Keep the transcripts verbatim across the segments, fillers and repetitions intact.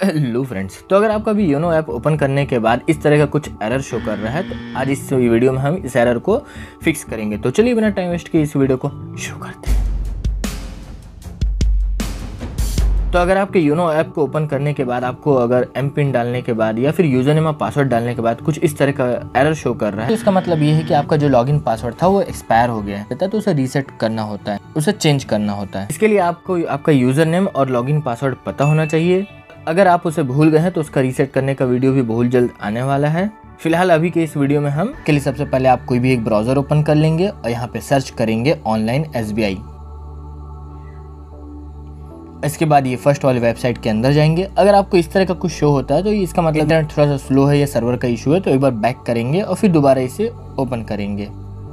Hello friends, तो अगर आपका भी योनो ऐप ओपन करने के बाद इस तरह का कुछ एरर शो कर रहा है तो आज इस वीडियो में हम इस एरर को फिक्स करेंगे। तो चलिए बिना टाइम वेस्ट किए इस वीडियो को शुरू करते हैं। तो अगर आपके योनो ऐप को ओपन करने के बाद आपको अगर एम पिन डालने के बाद या फिर यूजर नेम और पासवर्ड डालने के बाद कुछ इस तरह का एरर शो कर रहा है तो इसका मतलब ये है कि आपका जो लॉगिन पासवर्ड था वो एक्सपायर हो गया है, तो उसे रीसेट करना होता है, उसे चेंज करना होता है। इसके लिए आपको आपका यूजर नेम और लॉगिन पासवर्ड पता होना चाहिए। अगर आप उसे भूल गए हैं तो उसका रीसेट करने का वीडियो भी बहुत जल्द आने वाला है। फिलहाल अभी के इस वीडियो में हम के लिए सबसे पहले आप कोई भी एक ब्राउजर ओपन कर लेंगे और यहाँ पे सर्च करेंगे ऑनलाइन एस बी आई। इसके बाद ये फर्स्ट वाले वेबसाइट के अंदर जाएंगे। अगर आपको इस तरह का कुछ शो होता है तो इसका मतलब इंटरनेट थोड़ा सा स्लो है या सर्वर का इशू है, तो एक बार बैक करेंगे और फिर दोबारा इसे ओपन करेंगे।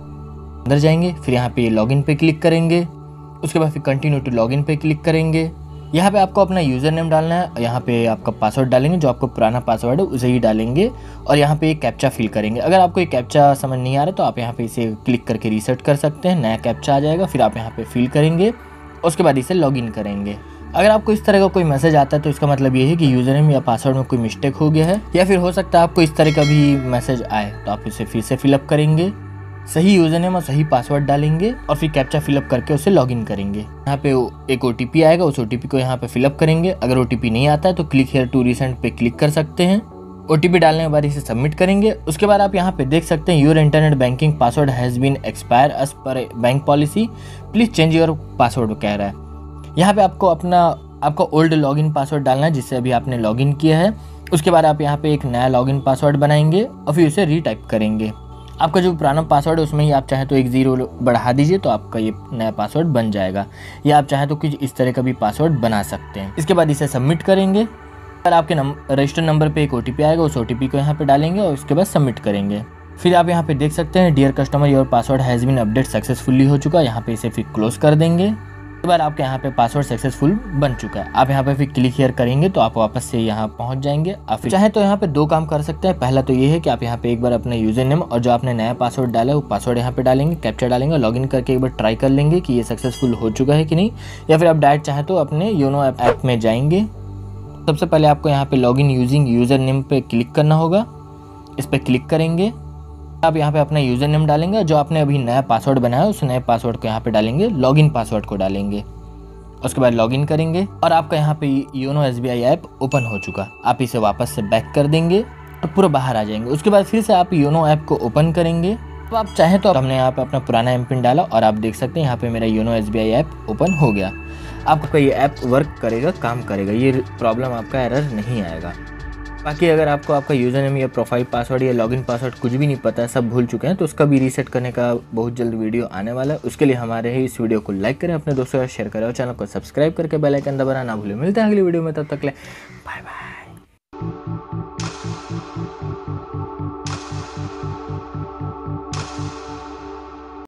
अंदर जाएंगे, फिर यहाँ पे लॉगिन पे क्लिक करेंगे, उसके बाद फिर कंटिन्यू टू लॉगिन पे क्लिक करेंगे। यहाँ पे आपको अपना यूज़र नेम डालना है और यहाँ पे आपका पासवर्ड डालेंगे, जो आपको पुराना पासवर्ड है उसे ही डालेंगे और यहाँ पे एक कैप्चा फिल करेंगे। अगर आपको एक कैप्चा समझ नहीं आ रहा तो आप यहाँ पे इसे क्लिक करके रीसेट कर सकते हैं, नया कैप्चा आ जाएगा। फिर आप यहाँ पे फिल करेंगे, उसके बाद इसे लॉगिन करेंगे। अगर आपको इस तरह का कोई मैसेज आता है तो इसका मतलब ये है कि यूज़र नेम या पासवर्ड में कोई मिस्टेक हो गया है, या फिर हो सकता है आपको इस तरह का भी मैसेज आए तो आप इसे फिर से फिलअप करेंगे, सही यूज़र नेम और सही पासवर्ड डालेंगे और फिर कैप्चा फिलअप करके उसे लॉगिन करेंगे। यहाँ पे एक ओ टी पी आएगा, उस ओ टी पी को यहाँ पे फिलअप करेंगे। अगर ओ टी पी नहीं आता है तो क्लिक हियर टू रीसेंट पे क्लिक कर सकते हैं। ओ टी पी डालने के बाद इसे सबमिट करेंगे। उसके बाद आप यहाँ पे देख सकते हैं your internet banking password has been expire as per bank policy, please change your password कह रहा है। यहाँ पे आपको अपना आपका ओल्ड लॉगिन पासवर्ड डालना है जिससे अभी आपने लॉगिन किया है। उसके बाद आप यहाँ पे एक नया लॉगिन पासवर्ड बनाएंगे और फिर उसे रीटाइप करेंगे। आपका जो पुराना पासवर्ड है उसमें ही आप चाहे तो एक ज़ीरो बढ़ा दीजिए तो आपका ये नया पासवर्ड बन जाएगा, या आप चाहे तो कुछ इस तरह का भी पासवर्ड बना सकते हैं। इसके बाद इसे सबमिट करेंगे और आपके रजिस्टर नंबर पे एक ओ टी पी आएगा, उस ओ टी पी को यहाँ पे डालेंगे और उसके बाद सबमिट करेंगे। फिर आप यहाँ पे देख सकते हैं dear customer your password has been update successfully हो चुका है। यहाँ पे इसे फिर क्लोज कर देंगे। उसके बाद आपके यहाँ पे पासवर्ड सक्सेसफुल बन चुका है। आप यहाँ पे फिर क्लिक हियर करेंगे तो आप वापस से यहाँ पहुँच जाएंगे। आप चाहे तो यहाँ पे दो काम कर सकते हैं। पहला तो ये है कि आप यहाँ पे एक बार अपना यूजर नेम और जो आपने नया पासवर्ड डाला है वो पासवर्ड यहाँ पे डालेंगे, कैप्चा डालेंगे, लॉगिन करके एक बार ट्राई कर लेंगे कि ये सक्सेसफुल हो चुका है कि नहीं। या फिर आप डायरेक्ट चाहे तो अपने योनो ऐप ऐप में जाएंगे। सबसे पहले आपको यहाँ पे लॉगिन यूजिंग यूजर नेम पे क्लिक करना होगा, इस पर क्लिक करेंगे। आप यहाँ पे अपना यूज़र नेम डालेंगे, जो आपने अभी नया पासवर्ड बनाया है उस नए पासवर्ड को यहाँ पे डालेंगे, लॉगिन पासवर्ड को डालेंगे। उसके बाद लॉगिन करेंगे और आपका यहाँ पे YONO S B I app open हो चुका। आप इसे वापस से बैक कर देंगे और पूरा बाहर आ जाएंगे। उसके बाद फिर से आप योनो ऐप को ओपन करेंगे। तो आप चाहें तो हमने यहाँ पे अपना पुराना एम पिन डाला और आप देख सकते हैं यहाँ पे मेरा YONO S B I app open हो गया। आपका ये ऐप वर्क करेगा, काम करेगा, ये प्रॉब्लम आपका एरर नहीं आएगा। बाकी अगर आपको आपका यूज़र नेम या प्रोफाइल पासवर्ड या लॉगिन पासवर्ड कुछ भी नहीं पता है, सब भूल चुके हैं, तो उसका भी रीसेट करने का बहुत जल्द वीडियो आने वाला है। उसके लिए हमारे ही इस वीडियो को लाइक करें, अपने दोस्तों के साथ शेयर करें और चैनल को सब्सक्राइब करके बेल आइकन दबाना ना भूलें। मिलते हैं अगली वीडियो में, तब तक ले बाय बाय।